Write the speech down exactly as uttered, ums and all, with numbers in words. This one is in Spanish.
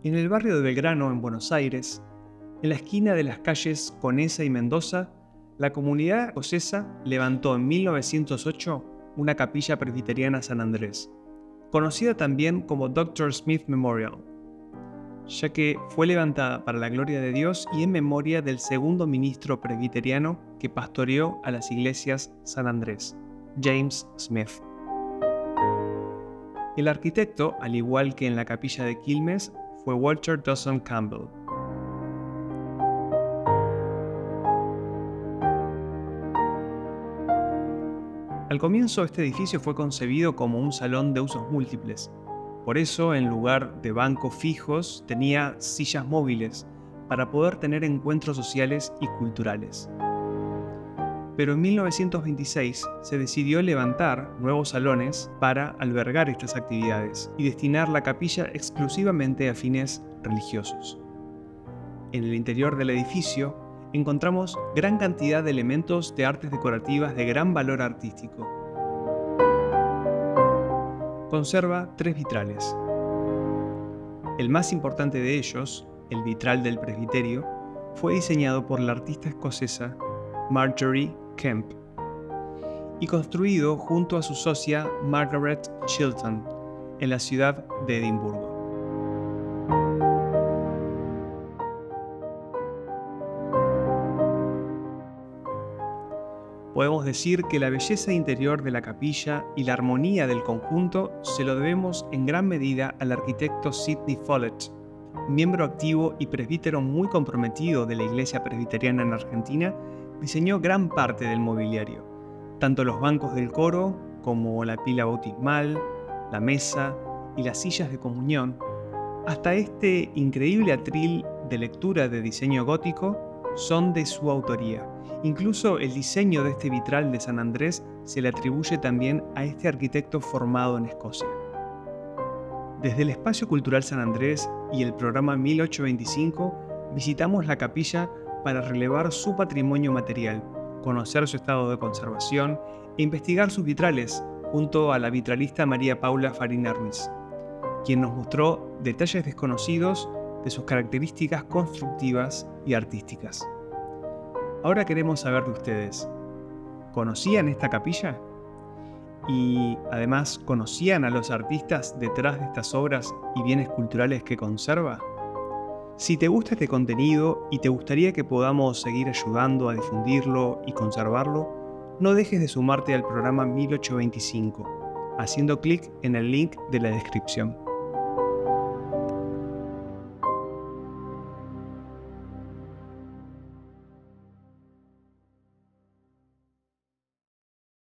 En el barrio de Belgrano, en Buenos Aires, en la esquina de las calles Conesa y Mendoza, la comunidad escocesa levantó en mil novecientos ocho una capilla presbiteriana San Andrés, conocida también como doctor Smith Memorial, ya que fue levantada para la gloria de Dios y en memoria del segundo ministro presbiteriano que pastoreó a las iglesias San Andrés, James Smith. El arquitecto, al igual que en la capilla de Quilmes, fue Walter Dawson Campbell. Al comienzo, este edificio fue concebido como un salón de usos múltiples. Por eso, en lugar de bancos fijos, tenía sillas móviles para poder tener encuentros sociales y culturales. Pero en mil novecientos veintiséis se decidió levantar nuevos salones para albergar estas actividades y destinar la capilla exclusivamente a fines religiosos. En el interior del edificio encontramos gran cantidad de elementos de artes decorativas de gran valor artístico. Conserva tres vitrales. El más importante de ellos, el vitral del presbiterio, fue diseñado por la artista escocesa Marjorie Kemp y construido junto a su socia Margaret Chilton en la ciudad de Edimburgo. Podemos decir que la belleza interior de la capilla y la armonía del conjunto se lo debemos en gran medida al arquitecto Sidney Follett, miembro activo y presbítero muy comprometido de la Iglesia Presbiteriana en Argentina. Diseñó gran parte del mobiliario, tanto los bancos del coro como la pila bautismal, la mesa y las sillas de comunión, hasta este increíble atril de lectura de diseño gótico son de su autoría. Incluso el diseño de este vitral de San Andrés se le atribuye también a este arquitecto formado en Escocia. Desde el Espacio Cultural San Andrés y el programa mil ochocientos veinticinco visitamos la capilla para relevar su patrimonio material, conocer su estado de conservación e investigar sus vitrales junto a la vitralista María Paula Farina Ruiz, quien nos mostró detalles desconocidos de sus características constructivas y artísticas. Ahora queremos saber de ustedes. ¿Conocían esta capilla? Y además, ¿conocían a los artistas detrás de estas obras y bienes culturales que conserva? Si te gusta este contenido y te gustaría que podamos seguir ayudando a difundirlo y conservarlo, no dejes de sumarte al programa mil ochocientos veinticinco, haciendo clic en el link de la descripción.